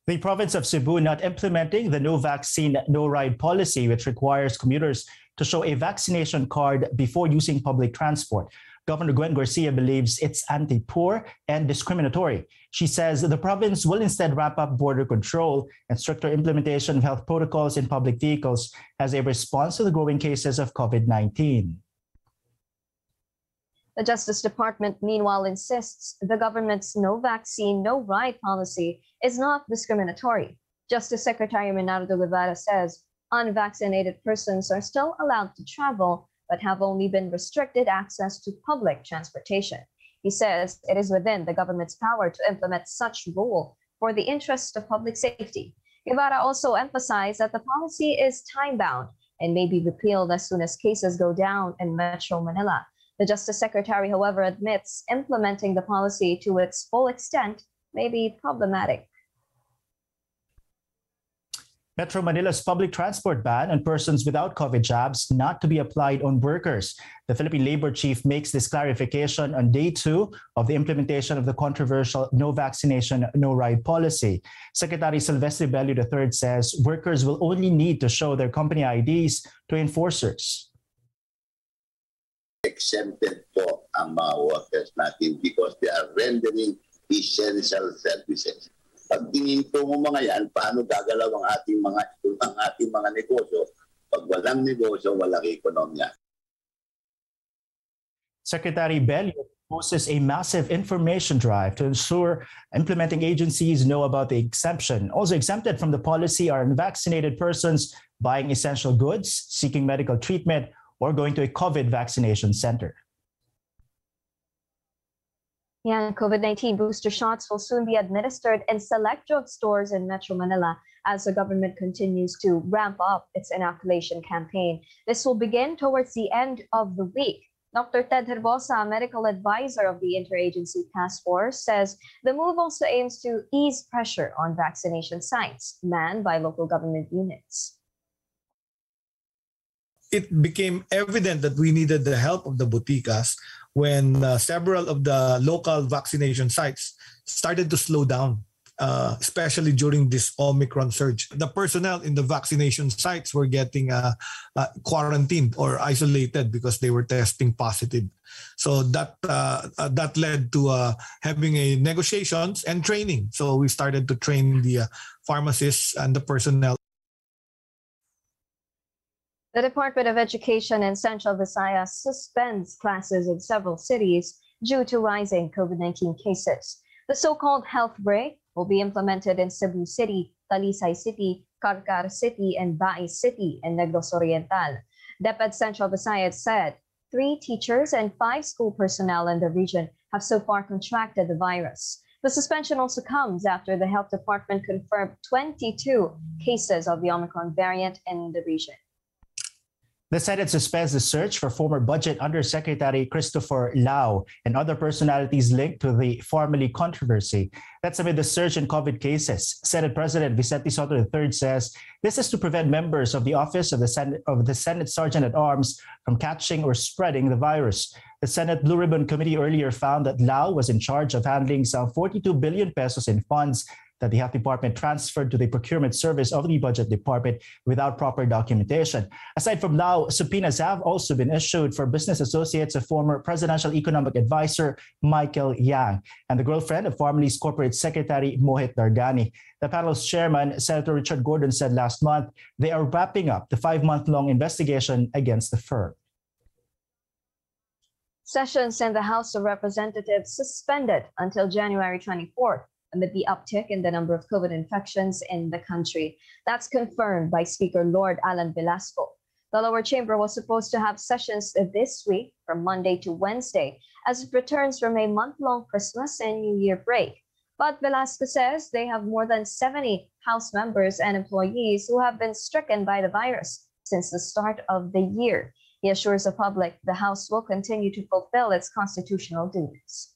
The province of Cebu not implementing the no vaccine, no ride policy, which requires commuters to show a vaccination card before using public transport. Governor Gwen Garcia believes it's anti-poor and discriminatory. She says the province will instead ramp up border control and stricter implementation of health protocols in public vehicles as a response to the growing cases of COVID-19. The Justice Department, meanwhile, insists the government's no vaccine, no ride policy is not discriminatory. Justice Secretary Menardo Guevara says unvaccinated persons are still allowed to travel, but have only been restricted access to public transportation. He says it is within the government's power to implement such rule for the interest of public safety. Guevara also emphasized that the policy is time-bound and may be repealed as soon as cases go down in Metro Manila. The Justice Secretary, however, admits implementing the policy to its full extent may be problematic. Metro Manila's public transport ban on persons without COVID jabs not to be applied on workers. The Philippine Labor Chief makes this clarification on day 2 of the implementation of the controversial no vaccination, no ride policy. Secretary Silvestre Bello III says workers will only need to show their company IDs to enforcers. Exempted po ang mga workers natin because they are rendering essential services. Pag tingin po mo mga yan, paano gagalaw ang ating mga negosyo? Pag walang negosyo, walang ekonomiya. Secretary Bello proposes a massive information drive to ensure implementing agencies know about the exemption. Also exempted from the policy are unvaccinated persons buying essential goods, seeking medical treatment, or going to a COVID vaccination center. Yeah, COVID-19 booster shots will soon be administered in select drugstores in Metro Manila as the government continues to ramp up its inoculation campaign. This will begin towards the end of the week. Dr. Ted Herbosa, medical advisor of the Interagency Task Force, says the move also aims to ease pressure on vaccination sites manned by local government units. It became evident that we needed the help of the boticas when several of the local vaccination sites started to slow down, especially during this Omicron surge. The personnel in the vaccination sites were getting quarantined or isolated because they were testing positive. So that led to having a negotiations and training. So we started to train the pharmacists and the personnel. The Department of Education in Central Visayas suspends classes in several cities due to rising COVID-19 cases. The so-called health break will be implemented in Cebu City, Talisay City, Carcar City, and Bai City in Negros Oriental. DepEd Central Visayas said 3 teachers and 5 school personnel in the region have so far contracted the virus. The suspension also comes after the health department confirmed 22 cases of the Omicron variant in the region. The Senate suspends the search for former Budget Undersecretary Christopher Lau and other personalities linked to the Formally controversy. That's amid the surge in COVID cases. Senate President Vicente Soto III says this is to prevent members of the Office of the Senate Sergeant-at-Arms from catching or spreading the virus. The Senate Blue Ribbon Committee earlier found that Lau was in charge of handling some 42 billion pesos in funds that the Health Department transferred to the procurement service of the Budget Department without proper documentation. Aside from Lau, subpoenas have also been issued for business associates of former Presidential Economic Advisor Michael Yang and the girlfriend of formerly Corporate Secretary Mohit Dargani. The panel's chairman, Senator Richard Gordon, said last month they are wrapping up the 5-month-long investigation against the firm. Sessions in the House of Representatives suspended until January 24th. Amid the uptick in the number of COVID infections in the country. That's confirmed by Speaker Lord Alan Velasco. The lower chamber was supposed to have sessions this week from Monday to Wednesday as it returns from a month-long Christmas and New Year break. But Velasco says they have more than 70 House members and employees who have been stricken by the virus since the start of the year. He assures the public the House will continue to fulfill its constitutional duties.